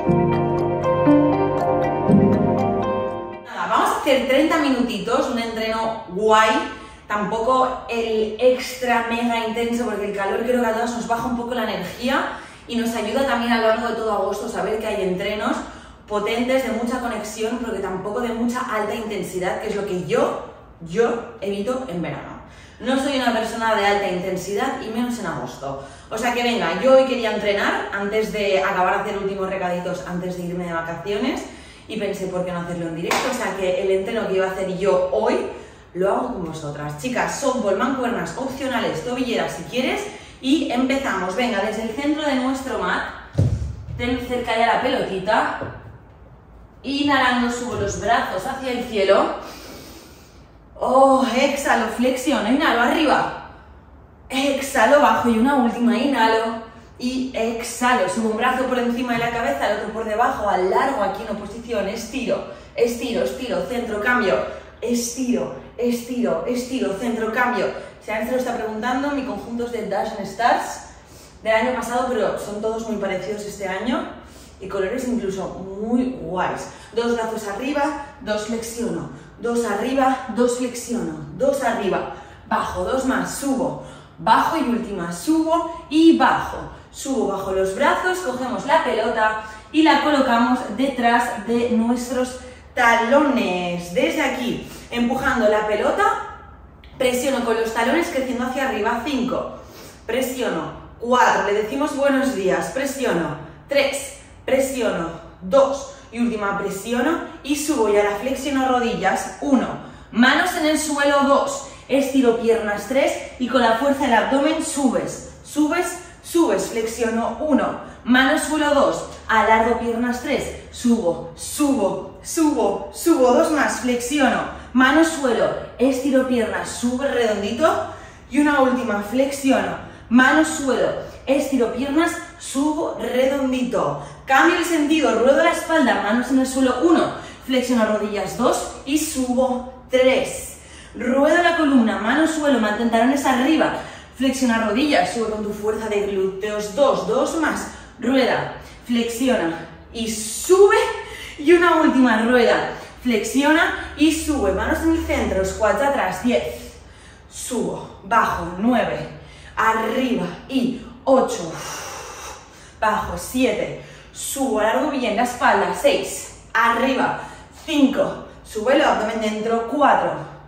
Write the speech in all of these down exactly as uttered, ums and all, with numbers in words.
Nada, vamos a hacer treinta minutitos, un entreno guay, tampoco el extra mega intenso porque el calor creo que a todos nos baja un poco la energía y nos ayuda también a lo largo de todo agosto a saber que hay entrenos potentes, de mucha conexión, pero que tampoco de mucha alta intensidad, que es lo que yo, yo evito en verano. No soy una persona de alta intensidad y menos en agosto. O sea que venga, yo hoy quería entrenar antes de acabar de hacer últimos recaditos antes de irme de vacaciones y pensé, ¿por qué no hacerlo en directo? O sea que el entreno que iba a hacer yo hoy lo hago con vosotras. Chicas, softball, mancuernas, opcionales, tobilleras si quieres y empezamos. Venga, desde el centro de nuestro mat, ten cerca ya la pelotita. Inhalando, subo los brazos hacia el cielo. Oh, exhalo, flexiono, inhalo, arriba. Exhalo, bajo y una última, inhalo. Y exhalo, subo un brazo por encima de la cabeza, el otro por debajo, alargo aquí en oposición, estiro, estiro, estiro, centro, cambio. Estiro, estiro, estiro, centro, cambio. Si alguien se lo está preguntando, mi conjunto es de Dash and Stars del año pasado, pero son todos muy parecidos este año. Y colores incluso muy guays. Dos brazos arriba, dos flexiono. Dos arriba, dos flexiono. Dos arriba, bajo, dos más, subo. Bajo y última, subo y bajo. Subo bajo los brazos, cogemos la pelota y la colocamos detrás de nuestros talones. Desde aquí, empujando la pelota, presiono con los talones creciendo hacia arriba. cinco, presiono. cuatro, le decimos buenos días. Presiono. tres, presiono, dos y última presiono y subo y ahora flexiono rodillas, uno, manos en el suelo, dos, estiro piernas, tres y con la fuerza del abdomen subes, subes, subes, flexiono, uno, manos suelo, dos, alargo piernas, tres, subo, subo, subo, subo, dos más, flexiono, manos suelo, estiro piernas, sube redondito y una última, flexiono, manos suelo, estiro piernas, subo redondito. Cambio el sentido, ruedo la espalda, manos en el suelo, uno, flexiono rodillas, dos y subo, tres. Ruedo la columna, manos suelo, mantén talones arriba, flexiona rodillas, sube con tu fuerza de glúteos, dos, dos más, rueda, flexiona y sube y una última rueda, flexiona y sube, manos en el centro, squats atrás, diez, subo, bajo, nueve, arriba y ocho, bajo, siete, subo, alargo bien la espalda, seis, arriba, cinco, sube el abdomen dentro, cuatro,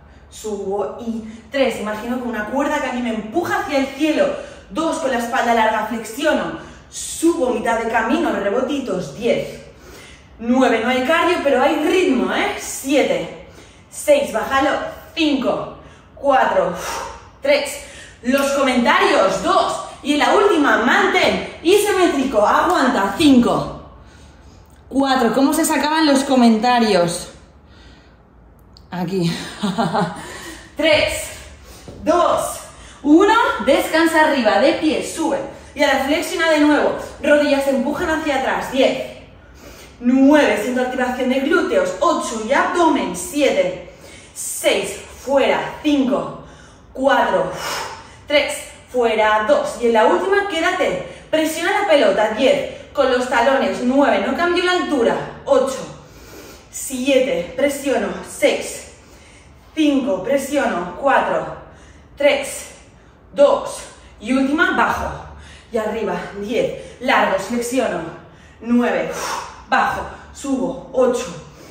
subo y tres, imagino con una cuerda que a mí me empuja hacia el cielo, dos, con la espalda larga, flexiono, subo mitad de camino, rebotitos, diez, nueve, no hay cardio, pero hay ritmo, ¿eh? siete, seis, bájalo, cinco, cuatro, tres, los comentarios, dos, y en la última, mantén, isométrico, aguanta, cinco, cuatro, ¿cómo se sacaban los comentarios? Aquí, tres, dos, uno, descansa arriba, de pie, sube, y ahora flexiona de nuevo, rodillas se empujan hacia atrás, diez, nueve, siento activación de glúteos, ocho, y abdomen, siete, seis, fuera, cinco, cuatro, tres, fuera, dos, y en la última quédate, presiona la pelota, diez, con los talones, nueve, no cambio la altura, ocho, siete, presiono, seis, cinco, presiono, cuatro, tres, dos, y última, bajo, y arriba, diez, largos, flexiono, nueve, bajo, subo, ocho,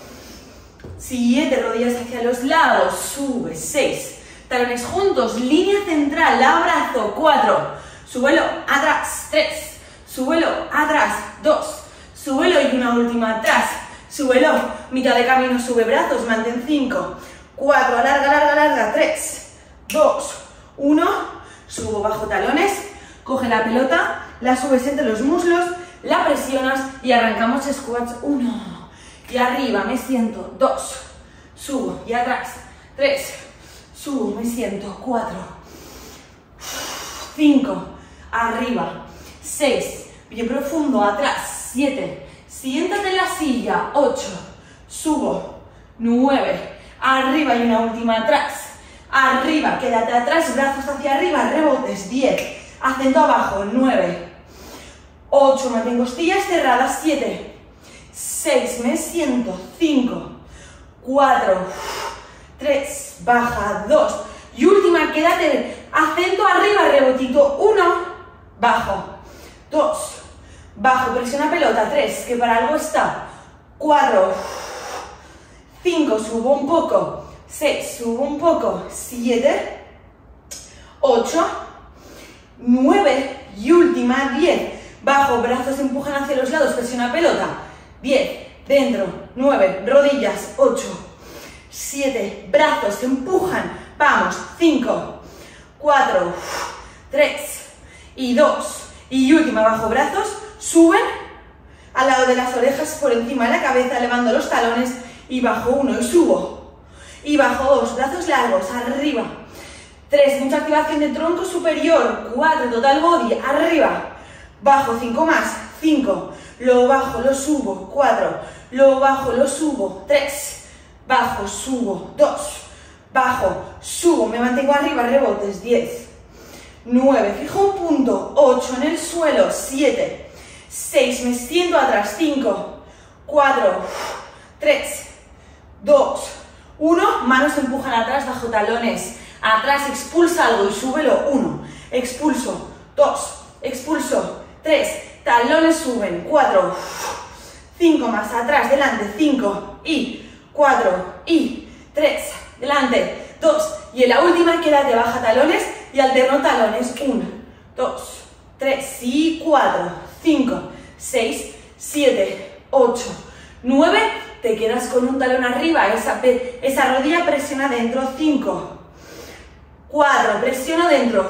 siete, rodillas hacia los lados, sube, seis, talones juntos, línea central, abrazo, cuatro, súbelo, atrás, tres, súbelo, atrás, dos, súbelo y una última atrás, súbelo, mitad de camino, sube brazos, mantén cinco, cuatro, alarga, larga, larga, tres, dos, uno, subo bajo talones, coge la pelota, la subes entre los muslos, la presionas y arrancamos squats, uno, y arriba me siento, dos, subo y atrás, tres, subo, me siento, cuatro, cinco, arriba, seis, bien profundo, atrás, siete, siéntate en la silla, ocho, subo, nueve, arriba y una última atrás, arriba, quédate atrás, brazos hacia arriba, rebotes, diez, acento abajo, nueve, ocho, mantengo costillas cerradas, siete, seis, me siento, cinco, cuatro, tres, baja, dos, y última, quédate, acento arriba, rebotito, uno, bajo, dos, bajo, presiona pelota, tres, que para algo está, cuatro, cinco, subo un poco, seis, subo un poco, siete, ocho, nueve, y última, diez, bajo, brazos empujan hacia los lados, presiona pelota, diez, dentro, nueve, rodillas, ocho, siete, brazos se empujan, vamos, cinco, cuatro, tres, y dos, y última, bajo, brazos, suben al lado de las orejas, por encima de la cabeza, elevando los talones, y bajo uno, y subo, y bajo dos, brazos largos, arriba, tres, mucha activación de tronco superior, cuatro, total body, arriba, bajo, cinco más, cinco, lo bajo, lo subo, cuatro, lo bajo, lo subo, tres, bajo, subo, dos, bajo, subo, me mantengo arriba, rebotes, diez, nueve, fijo un punto, ocho en el suelo, siete, seis, me siento atrás, cinco, cuatro, tres, dos, uno, manos empujan atrás, bajo talones, atrás, expulsa algo y súbelo, uno, expulso, dos, expulso, tres, talones suben, cuatro, cinco más, atrás, delante, cinco, y cuatro, y tres, delante, dos, y en la última quédate, baja talones y alterno talones, uno, dos, tres, y cuatro, cinco, seis, siete, ocho, nueve, te quedas con un talón arriba, esa, esa rodilla presiona dentro, cinco, cuatro, presiono dentro,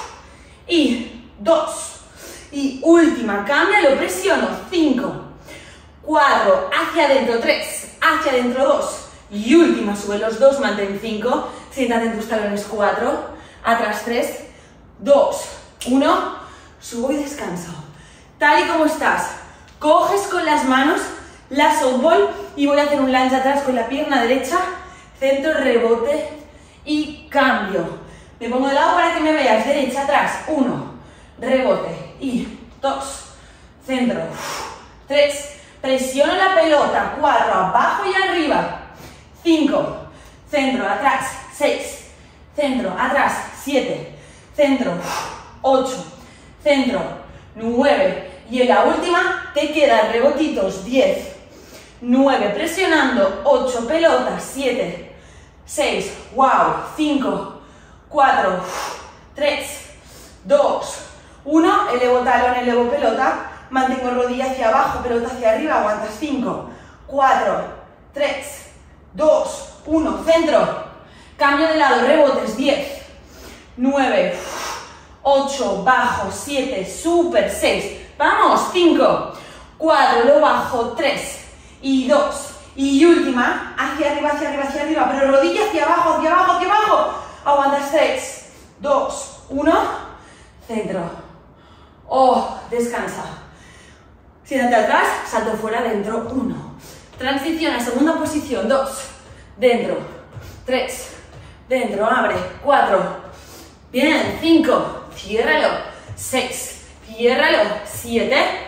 y dos, y última, cambia, lo presiono, cinco, cuatro, hacia adentro, tres, hacia adentro, dos, y última, sube los dos, mantén cinco, siéntate en tus talones, cuatro, atrás, tres, dos, uno, subo y descanso. Tal y como estás, coges con las manos la softball y voy a hacer un lunge atrás con la pierna derecha, centro, rebote y cambio. Me pongo de lado para que me veas, derecha, atrás, uno, rebote y dos, centro, tres, presiono la pelota, cuatro, abajo y arriba, cinco, centro, atrás, seis, centro, atrás, siete, centro, ocho, centro, nueve, y en la última te quedan rebotitos, diez, nueve, presionando, ocho, pelotas, siete, seis, wow, cinco, cuatro, tres, dos, uno, elevo talón, elevo pelota, mantengo rodilla hacia abajo, pelota hacia arriba, aguantas, cinco, cuatro, tres, dos, uno, centro, cambio de lado, rebotes, diez, nueve, ocho, bajo, siete, super, seis, vamos, cinco, cuatro, lo bajo, tres, y dos, y última, hacia arriba, hacia arriba, hacia arriba, pero rodilla hacia abajo, hacia abajo, hacia abajo, aguantas, tres, dos, uno, centro, oh, descansa, siéntate atrás, salto fuera, dentro, uno, transición a segunda posición, dos, dentro, tres, dentro, abre, cuatro, bien, cinco, ciérralo, seis, ciérralo, siete,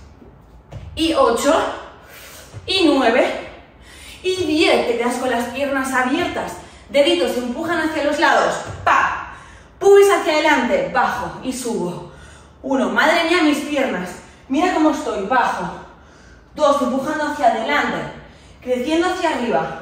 y ocho, y nueve, y diez, te quedas con las piernas abiertas, deditos se empujan hacia los lados, pa, pubis hacia adelante, bajo y subo, uno, madre mía, mis piernas, mira cómo estoy, bajo, dos, empujando hacia adelante, creciendo hacia arriba,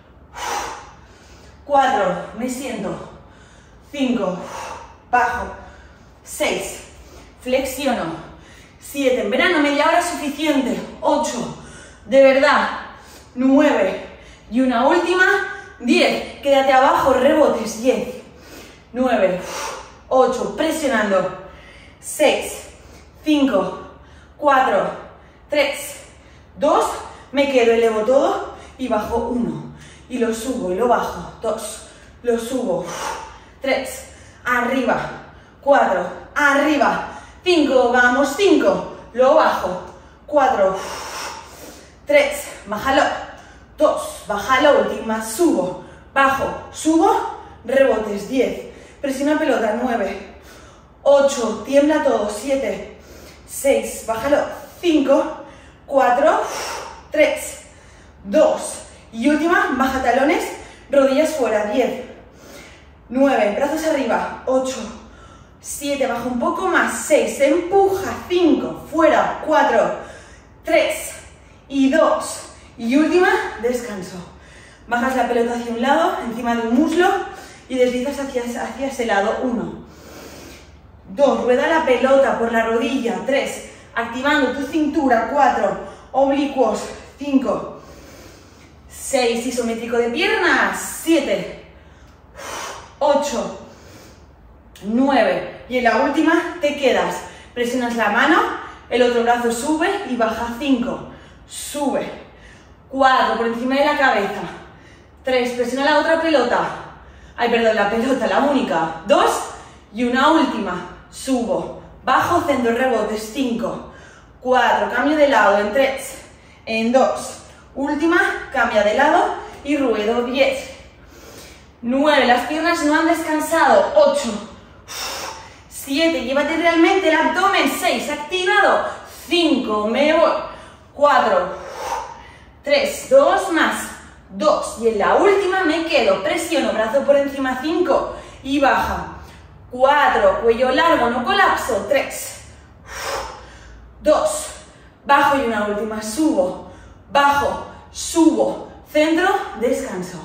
cuatro, me siento, cinco, bajo, seis, flexiono, siete, en verano media hora es suficiente, ocho, de verdad, nueve, y una última, diez, quédate abajo, rebotes, diez, nueve, ocho, presionando, seis, cinco, cuatro, tres, dos, me quedo, elevo todo y bajo, uno, y lo subo y lo bajo, dos, lo subo, tres, arriba, cuatro, arriba, cinco, vamos, cinco, lo bajo, cuatro, tres, bájalo, dos, bájalo, última, subo, bajo, subo, rebotes, diez, presiona pelota, nueve, ocho, tiembla todo, siete, seis, bájalo, cinco, cuatro, tres, dos, y última, baja talones, rodillas fuera, diez, nueve, brazos arriba, ocho, siete, baja un poco más, seis, empuja, cinco, fuera, cuatro, tres, y dos, y última, descanso. Bajas la pelota hacia un lado, encima de un muslo, y deslizas hacia, hacia ese lado, uno, dos, rueda la pelota por la rodilla, tres, activando tu cintura, cuatro, oblicuos, cinco, seis, isométrico de piernas, siete, ocho, nueve, y en la última te quedas, presionas la mano, el otro brazo sube y baja, cinco, sube, cuatro, por encima de la cabeza, tres, presiona la otra pelota, ay perdón, la pelota, la única, dos, y una última, subo, bajo, centro, rebotes, cinco, cuatro, cambio de lado en tres, en dos, última, cambia de lado y ruedo, diez, nueve, las piernas no han descansado, ocho, siete, llévate realmente el abdomen, seis, activado, cinco, me voy, cuatro, tres, dos más, dos, y en la última me quedo, presiono, brazo por encima, cinco, y baja, cuatro, cuello largo, no colapso, tres, dos, bajo y una última, subo, bajo, subo, centro, descanso.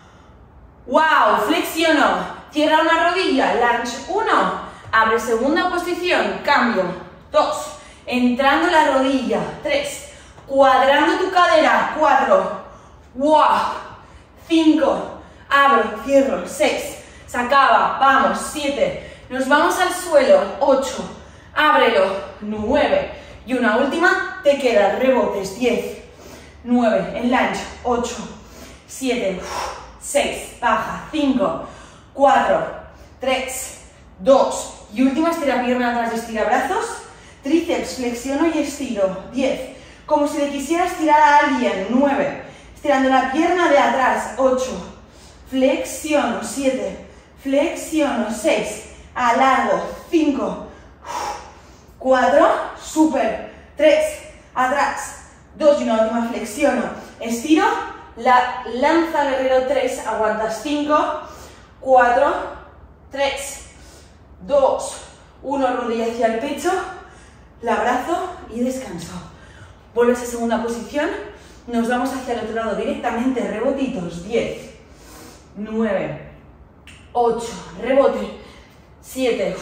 ¡Wow! Flexiono, cierra una rodilla, lunge, uno, abre segunda posición, cambio, dos, entrando la rodilla, tres, cuadrando tu cadera, cuatro, wow, cinco, abro, cierro, seis, se acaba, vamos, siete, nos vamos al suelo, ocho, ábrelo, nueve, y una última, te queda, rebotes, diez, nueve, en lunge, ocho, siete, seis, baja, cinco, cuatro, tres, dos, y última, estira pierna atrás, estira brazos, tríceps, flexiono y estiro, diez, como si le quisieras tirar a alguien, nueve, estirando la pierna de atrás, ocho, flexiono, siete, flexiono, seis, alargo, cinco, cuatro, super, tres, atrás, dos y una última, flexiono, estiro, la lanza guerrero, tres, aguantas, cinco, cuatro, tres, dos, uno, rodilla hacia el pecho, la abrazo y descanso. Vuelves a segunda posición, nos vamos hacia el otro lado directamente, rebotitos, diez, nueve, ocho, rebote, siete,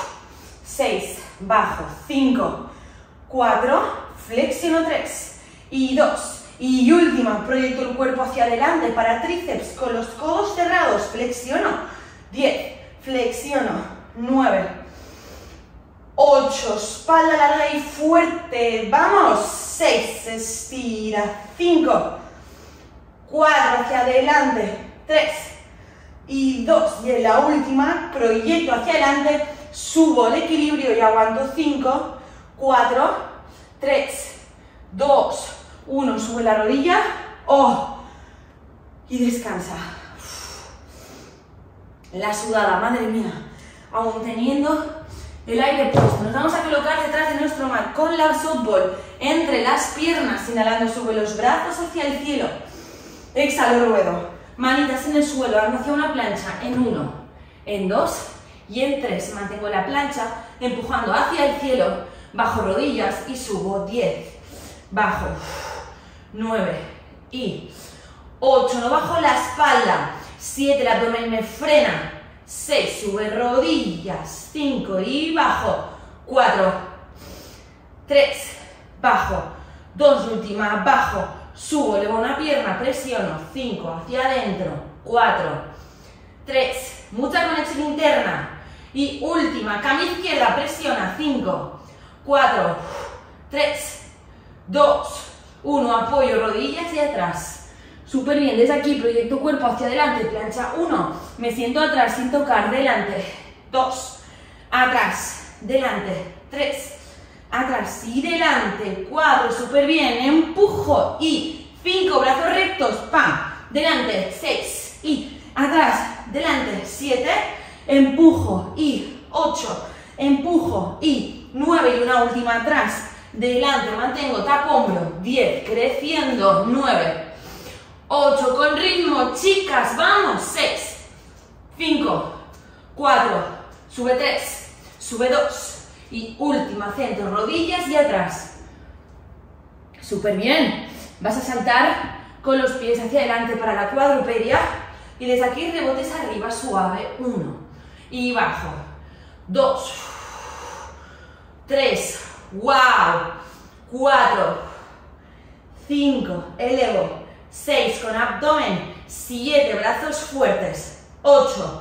seis, bajo, cinco, cuatro, flexiono, tres, y dos, y última, proyecto el cuerpo hacia adelante para tríceps, con los codos cerrados, flexiono, diez, flexiono, nueve, ocho, espalda larga y fuerte, vamos, seis, estira, cinco, cuatro, hacia adelante, tres, y dos, y en la última, proyecto hacia adelante, subo el equilibrio y aguanto, cinco, cuatro, tres, dos, uno, sube la rodilla, oh, y descansa. La sudada, madre mía, aún teniendo el aire puesto. Nos vamos a colocar detrás de nuestro mat con la softball entre las piernas, inhalando, sube los brazos hacia el cielo, exhalo, ruedo, manitas en el suelo, ando hacia una plancha, en uno, en dos y en tres, mantengo la plancha empujando hacia el cielo, bajo rodillas y subo, diez, bajo, nueve y ocho, no bajo la espalda, siete, el abdomen me frena, seis, sube rodillas, cinco y bajo, cuatro, tres, bajo, dos, última, bajo, subo, elevo una pierna, presiono, cinco, hacia adentro, cuatro, tres, mucha conexión interna, y última, cambio izquierda, presiona, cinco, cuatro, tres, dos, uno, apoyo rodillas hacia atrás. Súper bien, desde aquí proyecto cuerpo hacia adelante, plancha uno, me siento atrás sin tocar, delante, dos, atrás, delante, tres, atrás y delante, cuatro, súper bien, empujo y cinco, brazos rectos, pam, delante, seis y atrás, delante, siete, empujo y ocho, empujo y nueve y una última atrás, delante, mantengo, tapo hombro, diez, creciendo, nueve, ocho, con ritmo, chicas, vamos, seis, cinco, cuatro, sube tres, sube dos, y última, centro, rodillas y atrás. Súper bien, vas a saltar con los pies hacia adelante para la cuadrupedia, y desde aquí rebotes arriba, suave, uno, y bajo, dos, tres, wow, cuatro, cinco, elevo, seis con abdomen, siete, brazos fuertes, ocho,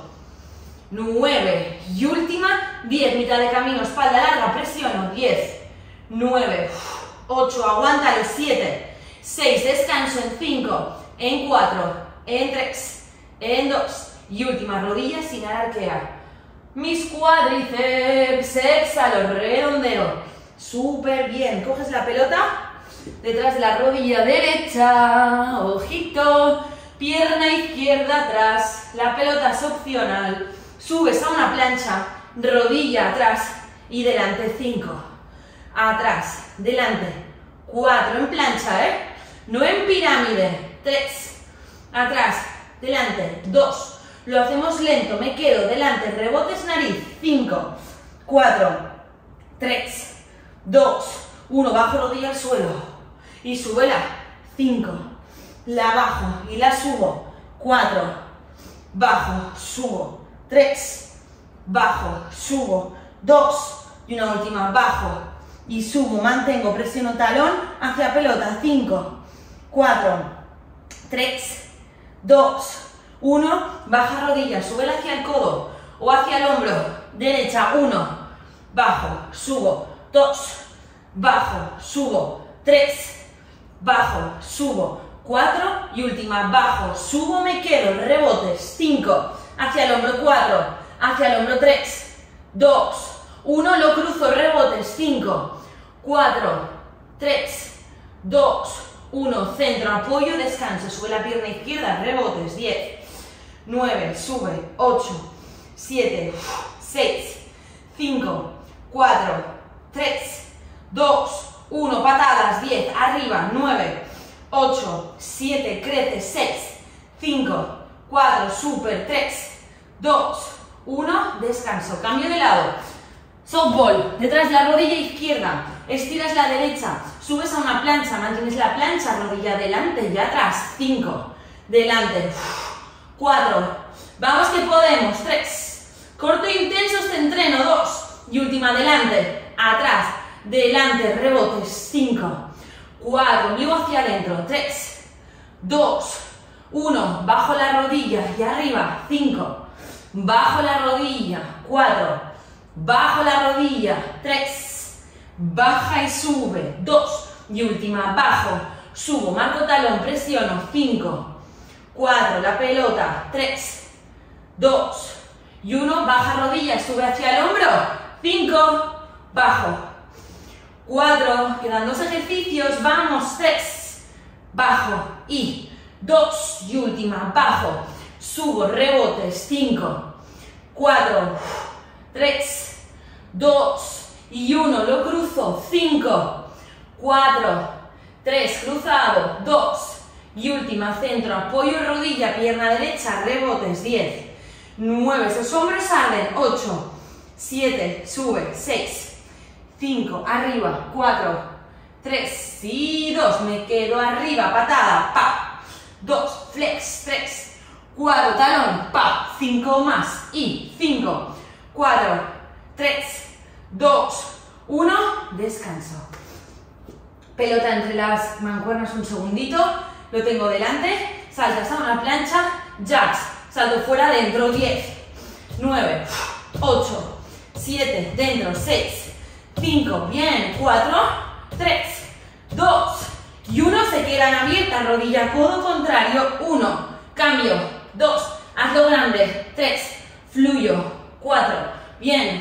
nueve, y última, diez, mitad de camino, espalda larga, presiono, diez, nueve, ocho, aguántalo, siete, seis, descanso en cinco, en cuatro, en tres, en dos, y última, rodilla sin arquear. Mis cuádriceps, exhalo, redondeo, súper bien, coges la pelota detrás de la rodilla derecha, ojito, pierna izquierda atrás, la pelota es opcional, subes a una plancha, rodilla atrás y delante, cinco, atrás, delante, cuatro, en plancha, ¿eh? No en pirámide, tres, atrás, delante, dos, lo hacemos lento, me quedo delante, rebotes nariz, cinco, cuatro, tres, dos, uno, bajo rodilla al suelo y súbela, cinco, la bajo y la subo, cuatro, bajo, subo, tres, bajo, subo, dos, y una última, bajo y subo, mantengo, presiono talón hacia pelota, cinco, cuatro, tres, dos, uno, baja rodilla, súbela hacia el codo o hacia el hombro, derecha, uno, bajo, subo, dos, bajo, subo, tres, bajo, subo, cuatro y última, bajo, subo, me quedo, rebotes, cinco, hacia el hombro, cuatro, hacia el hombro, tres, dos, uno, lo cruzo, rebotes, cinco, cuatro, tres, dos, uno, centro, apoyo, descanso, sube la pierna izquierda, rebotes, diez, nueve, sube, ocho, siete, seis, cinco, cuatro, tres, dos, uno, patadas, diez, arriba, nueve, ocho, siete, crece, seis, cinco, cuatro, super, tres, dos, uno, descanso, cambio de lado, softball, detrás de la rodilla izquierda, estiras la derecha, subes a una plancha, mantienes la plancha, rodilla adelante y atrás, cinco, delante, cuatro, vamos que podemos, tres, corto e intenso este entreno, dos, y última, adelante, atrás, delante, rebotes, cinco, cuatro, llevo hacia adentro, tres, dos, uno, bajo la rodilla y arriba, cinco, bajo la rodilla, cuatro, bajo la rodilla, tres, baja y sube, dos, y última, bajo, subo, marco talón, presiono, cinco, cuatro, la pelota, tres, dos, y uno, baja rodilla, sube hacia el hombro, cinco, bajo, cuatro, quedan dos ejercicios, vamos, tres, bajo, y dos, y última, bajo, subo, rebotes, cinco, cuatro, tres, dos, y uno, lo cruzo, cinco, cuatro, tres, cruzado, dos, y última, centro, apoyo, rodilla, pierna derecha, rebotes, diez, nueve, esos hombros arden, ocho, siete, sube, seis, cinco, arriba, cuatro, tres, y dos, me quedo arriba, patada, pa, dos, flex, tres, cuatro, talón, pa, cinco más, y cinco, cuatro, tres, dos, uno, descanso. Pelota entre las mancuernas un segundito, lo tengo delante, saltas a una plancha, jacks, salto fuera, dentro, diez, nueve, ocho, siete, dentro, seis, cinco, bien, cuatro, tres, dos, y uno, se quedan abiertas, rodilla, codo contrario, uno, cambio, dos, hazlo grande, tres, fluyo, cuatro, bien,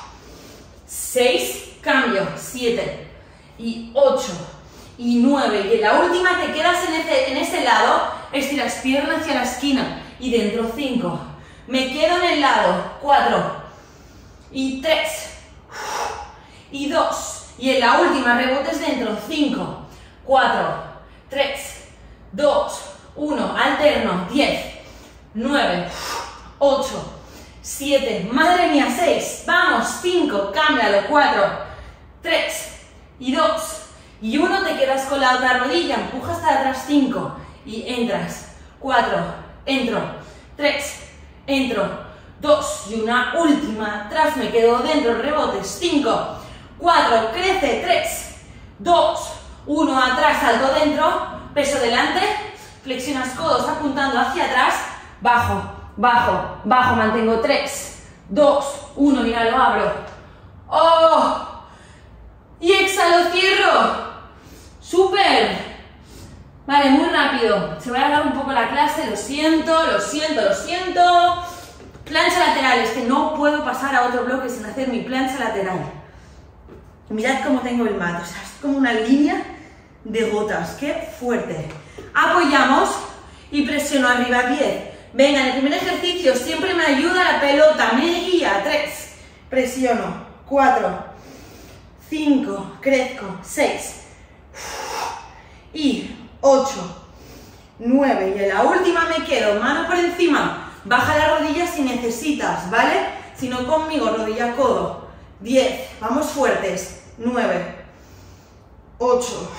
seis, cambio, siete, y ocho, y nueve, y en la última te quedas en ese, en ese lado, estiras pierna hacia la esquina, y dentro, cinco, me quedo en el lado, cuatro, y tres, y dos, Y en la última, rebotes dentro. cinco, cuatro, tres, dos, uno. Alterno. diez, nueve, ocho, siete. Madre mía, seis. Vamos. cinco. Cámbialo. cuatro, tres y dos. Y uno. Te quedas con la otra rodilla. Empuja hasta atrás. cinco. Y entras. cuatro. Entro. tres. Entro. dos. Y una última. Atrás. Me quedo dentro. Rebotes. cinco. cuatro. Crece. tres. dos. uno. Atrás. Salto dentro. Peso delante. Flexionas codos apuntando hacia atrás. Bajo. Bajo. Bajo. Mantengo. tres. dos. uno. Mira, lo abro. ¡Oh! Y exhalo. Cierro. ¡Súper! Vale, muy rápido. Se va a alargar un poco la clase. Lo siento, lo siento, lo siento. Plancha lateral. Es que no puedo pasar a otro bloque sin hacer mi plancha lateral. Mirad cómo tengo el mat. O sea, es como una línea de gotas. ¡Qué fuerte! Apoyamos y presiono arriba. diez. Venga, en el primer ejercicio siempre me ayuda la pelota. Me guía. tres. Presiono. cuatro. cinco. Crezco. seis. Y ocho. nueve. Y en la última me quedo. Mano por encima. Baja la rodilla si necesitas, ¿vale? Si no conmigo, rodilla, codo. diez. Vamos fuertes. nueve. ocho.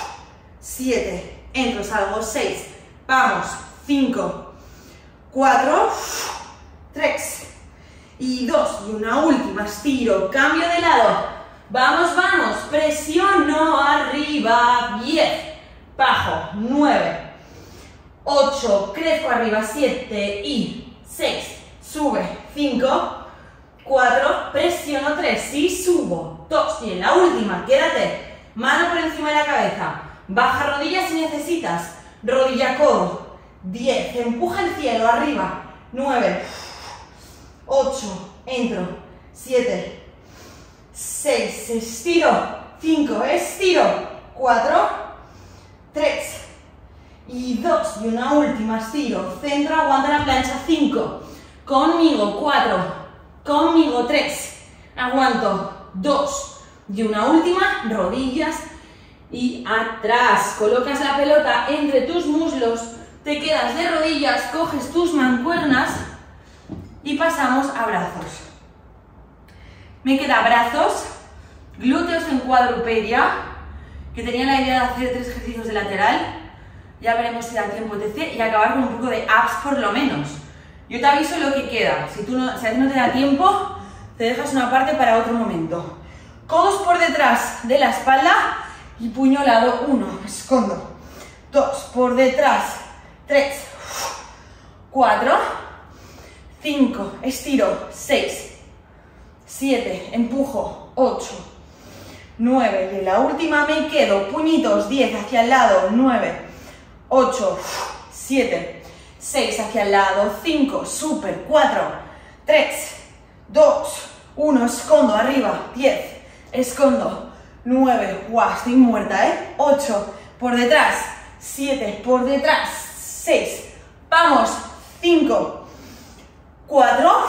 siete. Entro, salgo. seis. Vamos. cinco. cuatro. tres. Y dos. Y una última. Estiro. Cambio de lado. Vamos, vamos. Presiono arriba. diez. Bajo. nueve. ocho. Crezco arriba. siete. Y seis. Sube. cinco. cuatro. Presiono. tres. Y subo. dos. Y en la última. Quédate. Mano por encima de la cabeza. Baja rodillas si necesitas. Rodilla, codo. diez. Empuja el cielo. Arriba. nueve. ocho. Entro. siete. seis. Estiro. cinco. Estiro. cuatro. tres. Y dos. Y una última. Estiro. Centro. Aguanta la plancha. cinco. Conmigo. cuatro. Conmigo. tres. Aguanto. dos. Y una última. Rodillas. Y atrás. Colocas la pelota entre tus muslos. Te quedas de rodillas. Coges tus mancuernas. Y pasamos a brazos. Me queda brazos. Glúteos en cuadrupedia. Que tenía la idea de hacer tres ejercicios de lateral. Ya veremos si da tiempo, etcétera. Y acabar con un poco de abs por lo menos. Yo te aviso lo que queda. Si, tú no, si a ti no te da tiempo, te dejas una parte para otro momento. Codos por detrás de la espalda y puño lado. uno. Escondo. dos. Por detrás. tres. cuatro. cinco. Estiro. seis. siete. Empujo. ocho. nueve. Y en la última me quedo. Puñitos. diez hacia el lado. nueve. ocho. siete. seis hacia el lado. cinco. Super. cuatro. tres. dos. uno. Escondo. Arriba. diez. Escondo. nueve. Guau, estoy muerta, ¿eh? ocho. Por detrás. siete. Por detrás. seis. Vamos. cinco. cuatro.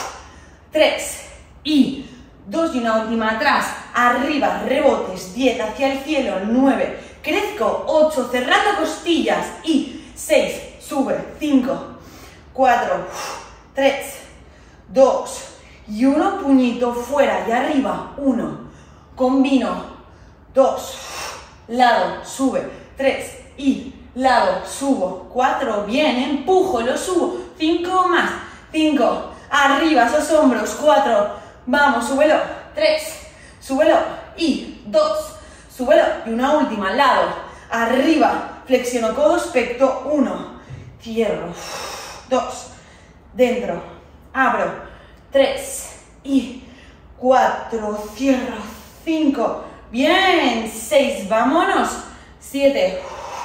tres. Y dos. Y una última atrás. Arriba. Rebotes. diez. Hacia el cielo. nueve. Crezco. ocho. Cerrando costillas. Y seis. Sube. cinco. cuatro. tres. dos. Y uno. Puñito fuera y arriba. uno. Combino. dos. Lado. Sube. tres. Y lado. Subo. cuatro. Bien. Empujo. Lo subo. cinco más. cinco. Arriba. Esos hombros. cuatro. Vamos. Súbelo. tres. Súbelo. Y dos. Súbelo. Y una última. Lado. Arriba. Flexiono codos. Pecto. uno. Cierro. dos. Dentro. Abro. tres. Y cuatro. Cierro. cinco. Bien. seis. Vámonos. siete.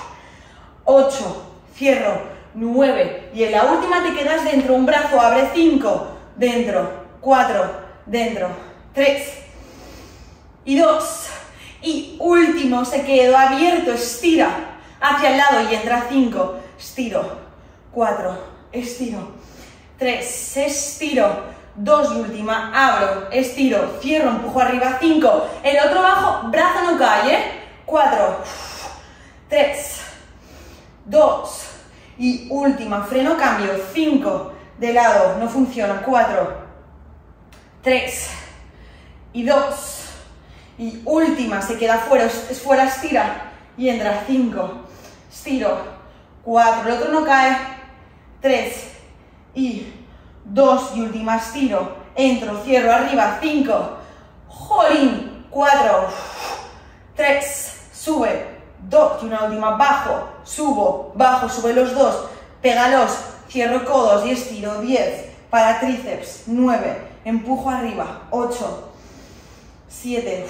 ocho. Cierro. nueve. Y en la última te quedas dentro. Un brazo. Abre. cinco. Dentro. cuatro. Dentro. tres. Y dos. Y último. Se quedó abierto. Estira. Hacia el lado y entra. cinco. Estiro. cuatro. Estiro. tres. Estiro. dos y última, abro, estiro, cierro, empujo arriba, cinco, el otro bajo, brazo no cae, ¿eh? cuatro, tres, dos y última, freno, cambio, cinco, de lado, no funciona, cuatro, tres y dos y última, se queda fuera, es fuera, estira y entra, cinco, estiro, cuatro, el otro no cae, tres y dos y última, estiro, entro, cierro, arriba, cinco, jolín, cuatro, tres, sube, dos y una última, bajo, subo, bajo, sube los dos, pégalos, cierro codos y estiro, diez, para tríceps, nueve, empujo arriba, ocho, siete,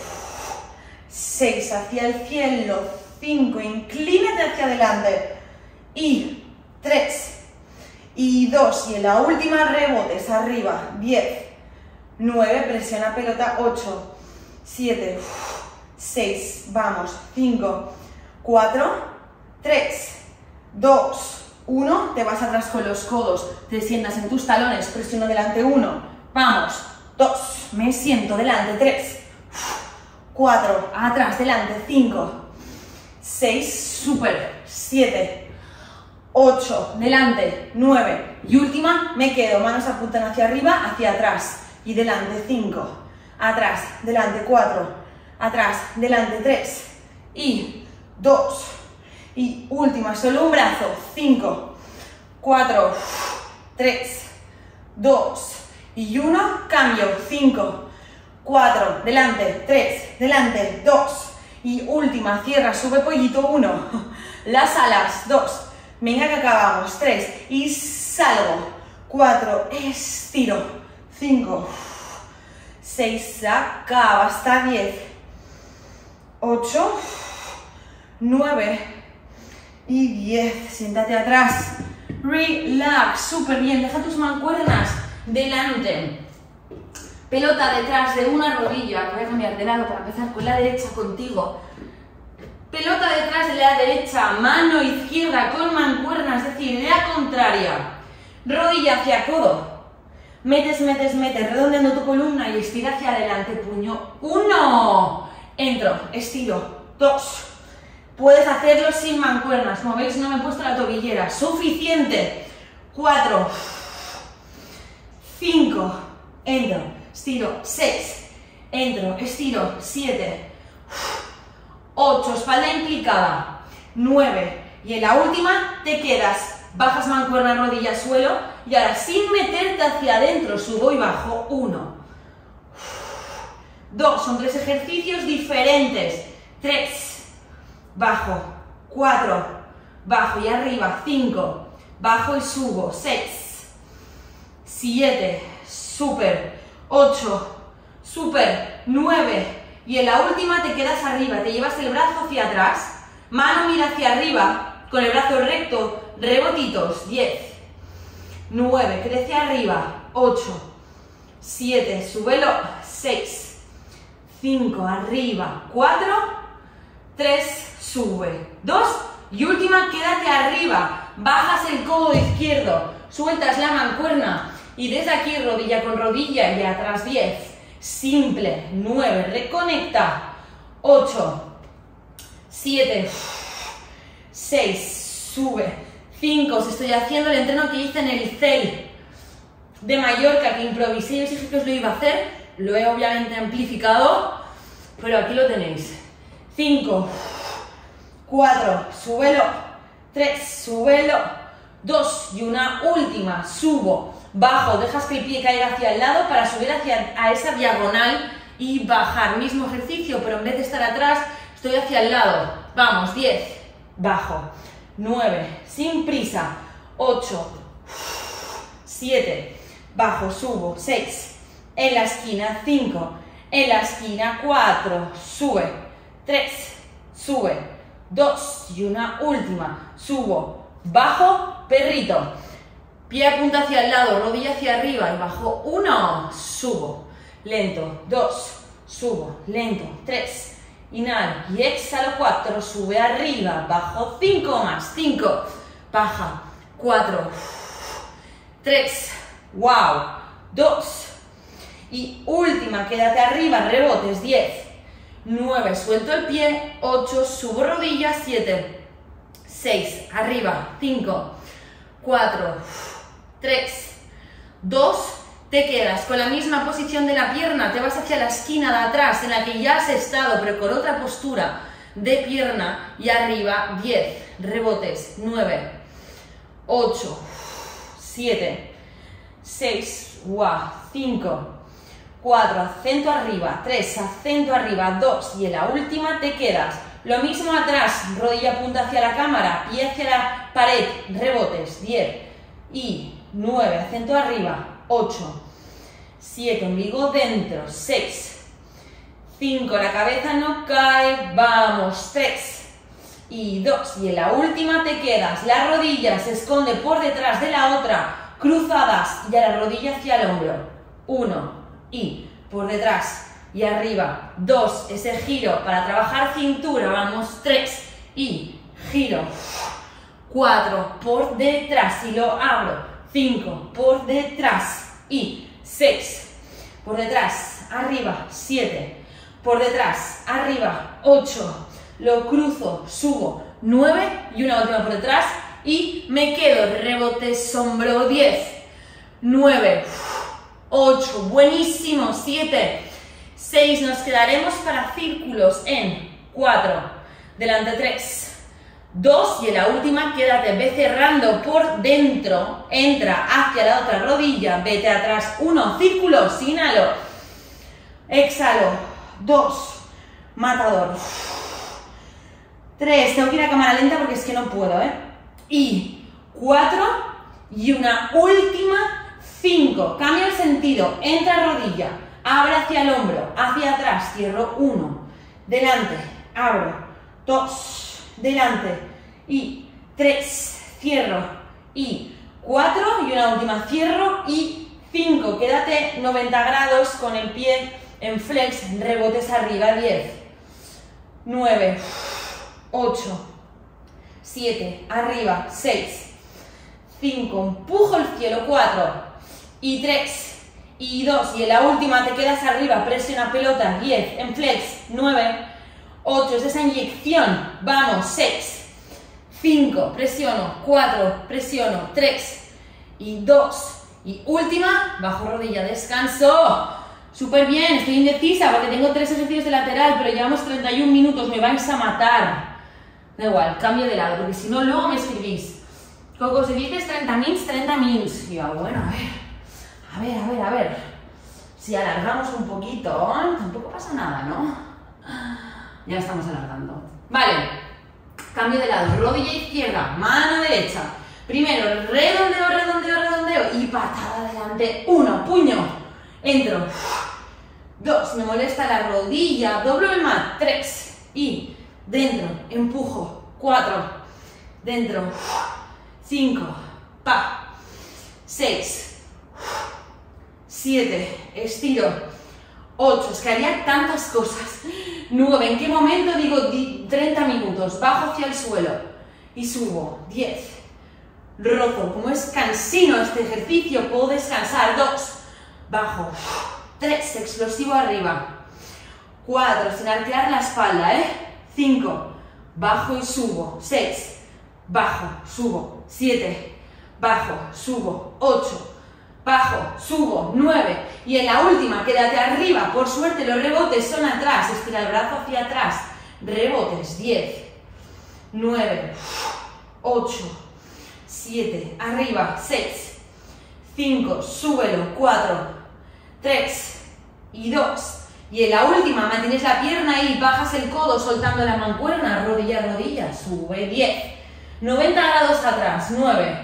seis, hacia el cielo, cinco, inclínate hacia adelante, y tres, y dos, y en la última rebotes, arriba, diez, nueve, presiona pelota, ocho, siete, seis, vamos, cinco, cuatro, tres, dos, uno, te vas atrás con los codos, te sientas en tus talones, presiono delante, uno, vamos, dos, me siento delante, tres, cuatro, atrás, delante, cinco, seis, súper, siete, ocho, delante, nueve, y última, me quedo, manos apuntan hacia arriba, hacia atrás, y delante, cinco, atrás, delante, cuatro, atrás, delante, tres, y dos, y última, solo un brazo, cinco, cuatro, tres, dos, y uno, cambio, cinco, cuatro, delante, tres, delante, dos, y última, cierra, sube pollito, uno, las alas, dos, venga que acabamos, tres, y salgo, cuatro, estiro, cinco, seis, acaba, hasta diez, ocho, nueve y diez, siéntate atrás, relax, súper bien, deja tus mancuernas delante, pelota detrás de una rodilla, voy a cambiar de lado para empezar con la derecha contigo, pelota detrás de la derecha, mano izquierda con mancuerna, es decir, la contraria, rodilla hacia codo, metes, metes, metes, redondeando tu columna y estira hacia adelante, puño, uno, entro, estiro, dos, puedes hacerlo sin mancuernas, como veis no me he puesto la tobillera, suficiente, cuatro, cinco, entro, estiro, seis, entro, estiro, siete, ocho, espalda implicada, nueve, y en la última te quedas, bajas mancuerna, rodilla, suelo, y ahora sin meterte hacia adentro, subo y bajo, uno, dos, son tres ejercicios diferentes, tres, bajo, cuatro, bajo y arriba, cinco, bajo y subo, seis, siete, súper, ocho, súper, nueve, y en la última te quedas arriba, te llevas el brazo hacia atrás, mano mira hacia arriba, con el brazo recto, rebotitos, diez, nueve, crece arriba, ocho, siete, súbelo, seis, cinco, arriba, cuatro, tres, sube, dos, y última, quédate arriba, bajas el codo izquierdo, sueltas la mancuerna, y desde aquí rodilla con rodilla y atrás, diez, simple, nueve, reconecta, ocho, siete, seis, sube, cinco, os estoy haciendo el entreno que hice en el C E L de Mallorca, que improvisé y os dije que os lo iba a hacer, lo he obviamente amplificado, pero aquí lo tenéis, cinco, cuatro, súbelo, tres, súbelo, dos, y una última, subo, bajo, dejas que el pie caiga hacia el lado para subir hacia a esa diagonal y bajar, mismo ejercicio, pero en vez de estar atrás, estoy hacia el lado, vamos, diez, bajo, nueve, sin prisa, ocho, siete, bajo, subo, seis, en la esquina, cinco, en la esquina, cuatro, sube, tres, sube, dos, y una última, subo, bajo, perrito, pie apunta hacia el lado, rodilla hacia arriba y bajo, uno, subo, lento, dos, subo, lento, tres, inhalo y exhalo, cuatro, sube arriba, bajo, cinco más, cinco, baja, cuatro, tres, wow, dos, Y última, quédate arriba, rebotes, diez, nueve, suelto el pie, ocho, subo rodillas, siete, seis, arriba, cinco, cuatro, tres, dos, te quedas con la misma posición de la pierna, te vas hacia la esquina de atrás en la que ya has estado, pero con otra postura de pierna y arriba, diez, rebotes, nueve, ocho, siete, seis, cinco, cuatro, acento arriba, tres, acento arriba, dos y en la última te quedas. Lo mismo atrás, rodilla apunta hacia la cámara y hacia la pared, rebotes, diez y nueve, acento arriba, ocho, siete, ombligo dentro, seis, cinco, la cabeza no cae, vamos, tres y dos y en la última te quedas. La rodilla se esconde por detrás de la otra, cruzadas y a la rodilla hacia el hombro, uno y por detrás y arriba, dos, ese giro para trabajar cintura, vamos, tres y giro, cuatro, por detrás y lo abro, cinco, por detrás y seis, por detrás, arriba, siete, por detrás, arriba, ocho, lo cruzo, subo, nueve y una última por detrás y me quedo, rebotes, hombro, diez, nueve, ocho, buenísimo, siete, seis, nos quedaremos para círculos en cuatro, delante tres, dos y en la última quédate, ve cerrando por dentro, entra hacia la otra rodilla, vete atrás, uno, círculos, inhalo, exhalo, dos, matador, tres, tengo que ir a cámara lenta porque es que no puedo, ¿eh? Y cuatro y una última, cinco, cambio el sentido, entra rodilla, abre hacia el hombro, hacia atrás, cierro, uno, delante, abro, dos, delante y tres, cierro y cuatro y una última, cierro y cinco, quédate noventa grados con el pie en flex, rebotes arriba, diez, nueve, ocho, siete, arriba, seis, cinco, empujo el cielo, cuatro y tres y dos y en la última te quedas arriba, presiona pelota, diez, en flex, nueve, ocho, es esa inyección, vamos, seis, cinco, presiono, cuatro, presiono, tres y dos y última, bajo rodilla, descanso, súper bien, estoy indecisa porque tengo tres ejercicios de lateral, pero llevamos treinta y un minutos, me vais a matar, da igual, cambio de lado, porque si no luego me escribís, Coco, si dices treinta mins, treinta mins, y yo, bueno, a ver, a ver, a ver, a ver, si alargamos un poquito, tampoco pasa nada, ¿no? Ya estamos alargando. Vale, cambio de lado, rodilla izquierda, mano derecha. Primero, redondeo, redondeo, redondeo y patada adelante. Uno, puño, entro. Dos, me molesta la rodilla, doblo el mat. Tres, y dentro, empujo. Cuatro, dentro. Cinco, pa. Seis, siete, estiro. ocho, es que haría tantas cosas. nueve, ¿en qué momento digo treinta minutos? Bajo hacia el suelo y subo. diez, rozo, como es cansino este ejercicio, puedo descansar. dos, bajo. tres, explosivo arriba. cuatro, sin arquear la espalda, ¿eh? cinco, bajo y subo. seis, bajo, subo. siete, bajo, subo. ocho, bajo, subo, nueve y en la última quédate arriba, por suerte los rebotes son atrás, estira el brazo hacia atrás, rebotes, diez, nueve, ocho, siete, arriba, seis, cinco, súbelo, cuatro, tres y dos y en la última mantienes la pierna ahí, bajas el codo soltando la mancuerna, rodilla a rodilla, sube, diez, noventa grados atrás, nueve,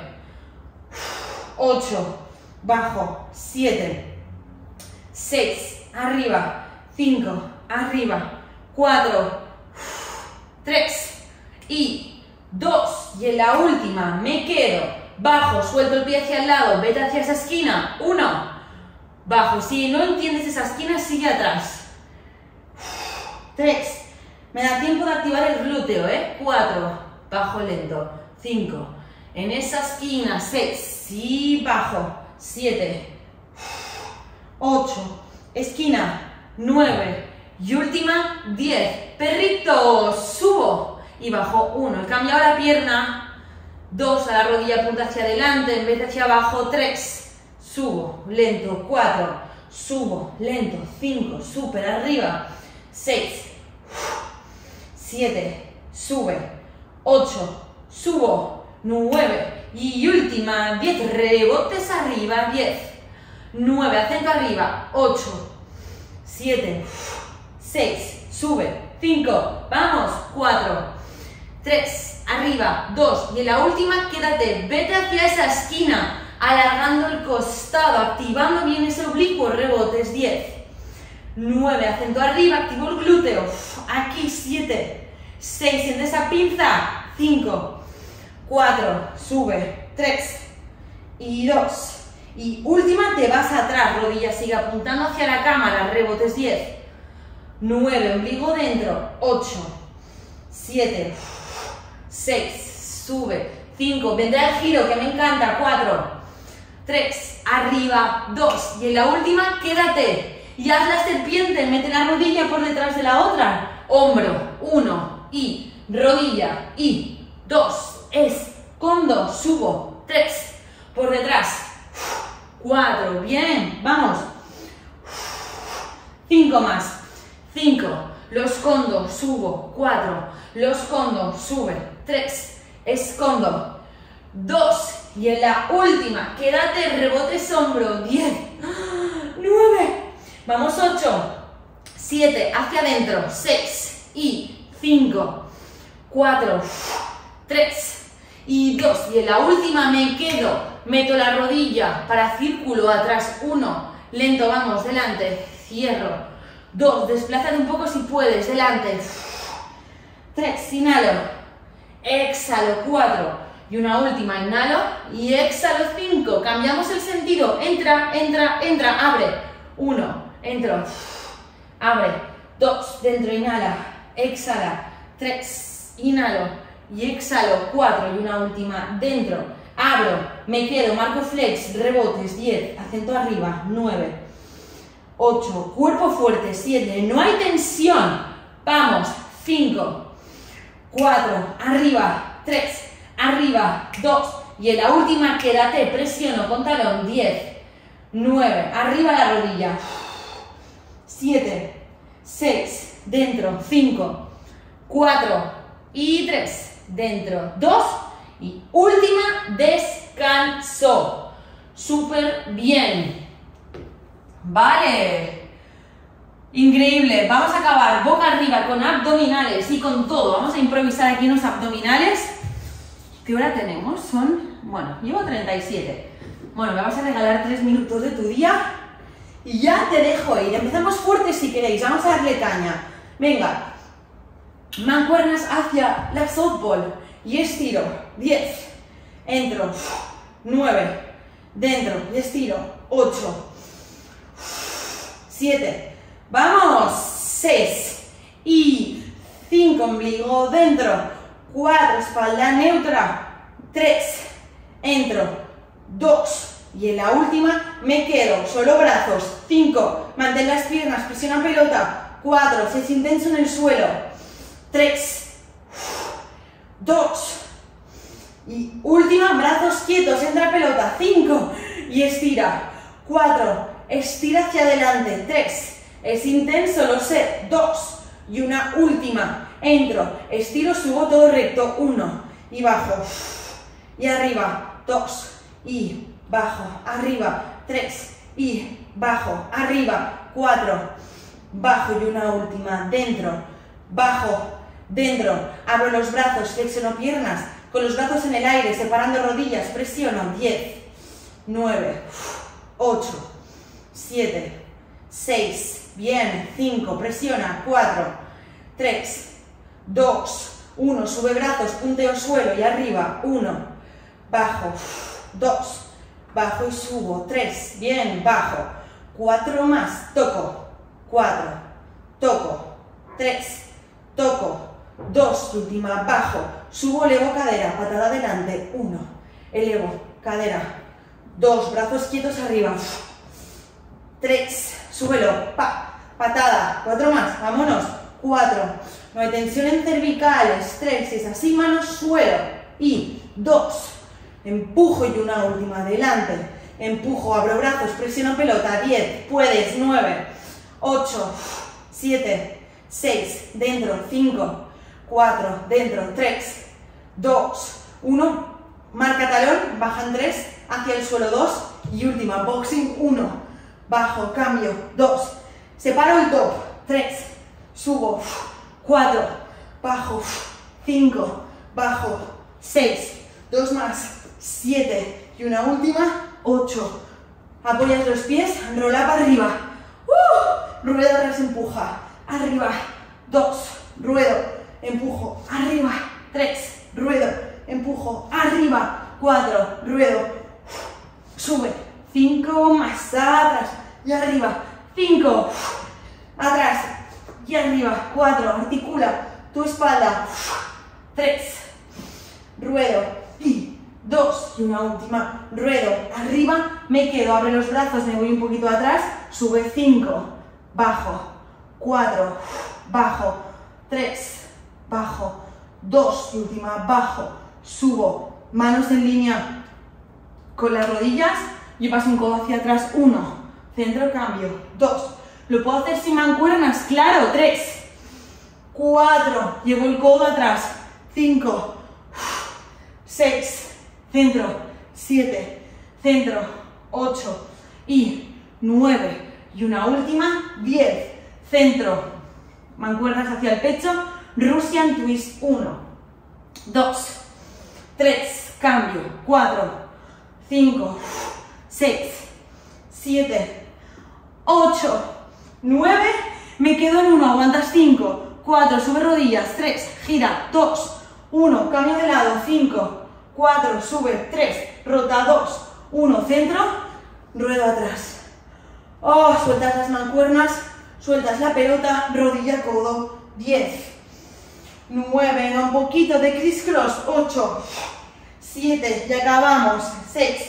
ocho, bajo, siete, seis, arriba, cinco, arriba, cuatro, tres y dos y en la última me quedo, bajo, suelto el pie hacia el lado, vete hacia esa esquina, uno, bajo, si no entiendes esa esquina sigue atrás, tres, me da tiempo de activar el glúteo, ¿eh? cuatro, bajo lento, cinco, en esa esquina, seis, sí, bajo, siete, ocho, esquina, nueve, y última, diez. Perrito, subo y bajo, uno. He cambiado la pierna, dos, a la rodilla apunta hacia adelante en vez de hacia abajo, tres, subo, lento, cuatro, subo, lento, cinco, súper arriba, seis, siete, sube, ocho, subo, nueve, y última, diez, rebotes arriba, diez, nueve, acento arriba, ocho, siete, seis, sube, cinco, vamos, cuatro, tres, arriba, dos, y en la última quédate, vete hacia esa esquina, alargando el costado, activando bien ese oblicuo, rebotes, diez, nueve, acento arriba, activo el glúteo, aquí, siete, seis, siente esa pinza, cinco, cuatro, sube, tres, y dos, y última, te vas atrás, rodilla sigue apuntando hacia la cámara, rebotes, diez, nueve, ombligo dentro, ocho, siete, seis, sube, cinco, vendrá el giro que me encanta, cuatro, tres, arriba, dos, y en la última quédate y haz la serpiente, mete la rodilla por detrás de la otra, hombro, uno, y rodilla, y dos, escondo, subo, tres, por detrás, cuatro, bien, vamos, cinco más, cinco, lo escondo, subo, cuatro, lo escondo, sube, tres, escondo, dos, y en la última, quédate, rebotes hombro, diez, nueve, vamos, ocho, siete, hacia adentro, seis, y cinco, cuatro, tres, y dos, y en la última me quedo, meto la rodilla para círculo atrás, uno, lento, vamos, delante, cierro, dos, desplázate un poco si puedes, delante, tres, inhalo, exhalo, cuatro, y una última, inhalo y exhalo, cinco, cambiamos el sentido, entra, entra, entra, abre, uno, entro, abre, dos, dentro, inhala, exhala, tres, inhalo y exhalo, cuatro, y una última, dentro, abro, me quedo, marco flex, rebotes, diez, acento arriba, nueve, ocho, cuerpo fuerte, siete, no hay tensión, vamos, cinco, cuatro, arriba, tres, arriba, dos, y en la última quédate, presiono con talón, diez, nueve, arriba la rodilla, siete, seis, dentro, cinco, cuatro y tres, dentro, dos, y última, descanso, súper bien, vale, increíble, vamos a acabar boca arriba con abdominales y con todo, vamos a improvisar aquí unos abdominales. ¿Qué hora tenemos? Son, bueno, llevo treinta y siete. Bueno, me vas a regalar tres minutos de tu día y ya te dejo ir. Empezamos fuertes si queréis, vamos a darle caña. Venga, mancuernas hacia la softball y estiro. diez, entro, nueve, dentro y estiro. ocho, siete, vamos, seis y cinco, ombligo dentro. cuatro, espalda neutra, tres, entro, dos, y en la última me quedo, solo brazos, cinco, mantén las piernas, presiona pelota, cuatro, seis, intenso en el suelo, tres, dos, y última, brazos quietos, entra pelota, cinco, y estira, cuatro, estira hacia adelante, tres, es intenso, lo sé, dos, y una última, entro, estiro, subo todo recto, uno, y bajo, y arriba, dos, y bajo, arriba, tres, y bajo, arriba, cuatro, bajo, y una última, dentro, bajo, dentro, abro los brazos, flexiono piernas, con los brazos en el aire, separando rodillas, presiono, diez, nueve, ocho, siete, seis, bien, cinco, presiona, cuatro, tres, dos, uno, sube brazos, punteo suelo y arriba, uno, bajo, dos, bajo y subo, tres, bien, bajo, cuatro más, toco, cuatro, toco, tres, toco, dos, última, bajo, subo, elevo cadera, patada adelante, uno, elevo, cadera, dos, brazos quietos arriba, tres, súbelo, pa, patada, cuatro más, vámonos, cuatro, no hay tensión en cervicales, tres, si es así, manos, suelo, y dos, empujo y una última, adelante, empujo, abro brazos, presiono pelota, diez, puedes, nueve, ocho, siete, seis, dentro, cinco, cuatro, dentro, tres, dos, uno, marca talón, bajan tres, hacia el suelo, dos, y última, boxing, uno, bajo, cambio, dos, separo el top, tres, subo, cuatro, bajo, cinco, bajo, seis, dos más, siete, y una última, ocho, apoyas los pies, rola para arriba, uh, ruedo atrás, empuja, arriba, dos, ruedo, empujo, arriba, tres, ruedo, empujo, arriba, cuatro, ruedo, sube, cinco, más, atrás, y arriba, cinco, atrás, y arriba, cuatro, articula tu espalda, tres, ruedo, y dos, y una última, ruedo, arriba, me quedo, abre los brazos, me voy un poquito atrás, sube, cinco, bajo, cuatro, bajo, tres, bajo, dos, y última, bajo, subo, manos en línea con las rodillas, yo paso un codo hacia atrás, uno, centro, cambio, dos, lo puedo hacer sin mancuernas, claro, tres, cuatro, llevo el codo atrás, cinco, seis, centro, siete, centro, ocho y nueve, y una última, diez, centro, mancuernas hacia el pecho, Russian Twist, uno, dos, tres, cambio, cuatro, cinco, seis, siete, ocho, nueve, me quedo en uno, aguantas cinco, cuatro, sube rodillas, tres, gira, dos, uno, cambio de lado, cinco, cuatro, sube, tres, rota, dos, uno, centro, ruedo atrás. Oh, sueltas las mancuernas, sueltas la pelota, rodilla, codo, diez, nueve, un poquito de criss-cross, ocho, siete, ya acabamos, seis,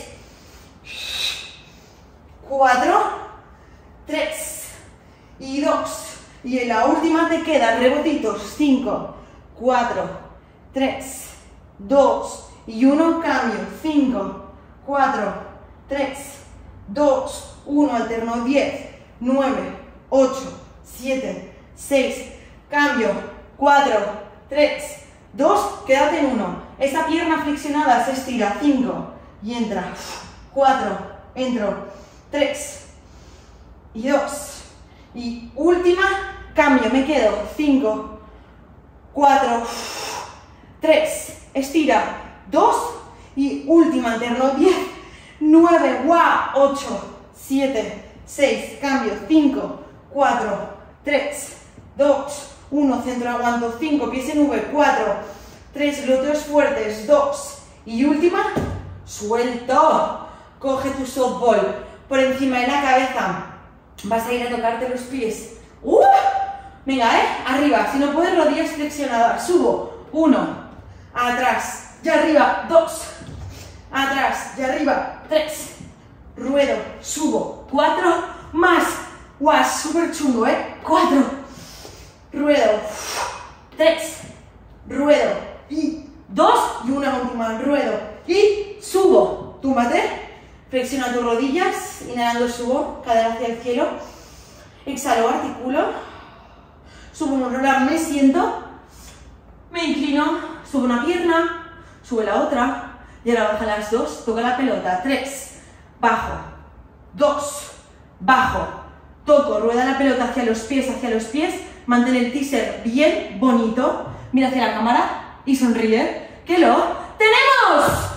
cuatro, tres y dos, y en la última te quedan rebotitos, cinco, cuatro, tres, dos y uno, cambio, cinco, cuatro, tres, dos, uno, alterno, diez, nueve, ocho, siete, seis, cambio, cuatro, tres, dos, quédate en uno, esa pierna flexionada se estira, cinco, y entra, cuatro, entro, tres, y dos, y última, cambio, me quedo, cinco, cuatro, tres, estira, dos, y última, alterno, diez, nueve, guau, ocho, siete, seis, cambio, cinco, cuatro, tres, dos, uno, centro, aguanto, cinco, pies en V, cuatro, tres, glúteos fuertes, dos, y última, suelto, coge tu softball por encima de la cabeza, vas a ir a tocarte los pies, ¡uh! Venga, eh, arriba, si no puedes, rodillas flexionadas, subo, uno, atrás, y arriba, dos, atrás, y arriba, tres, ruedo, subo, cuatro, más, guau, súper chungo, eh, cuatro, ruedo, tres, ruedo, y dos, y una última, ruedo, y subo, túmbate, flexiona tus rodillas, inhalando subo, cadera hacia el cielo, exhalo, articulo, subo un roller, me siento, me inclino, subo una pierna, sube la otra, y ahora baja las dos, toca la pelota, tres, bajo, dos, bajo, toco, rueda la pelota hacia los pies, hacia los pies, mantén el teaser bien bonito, mira hacia la cámara y sonríe, que lo tenemos.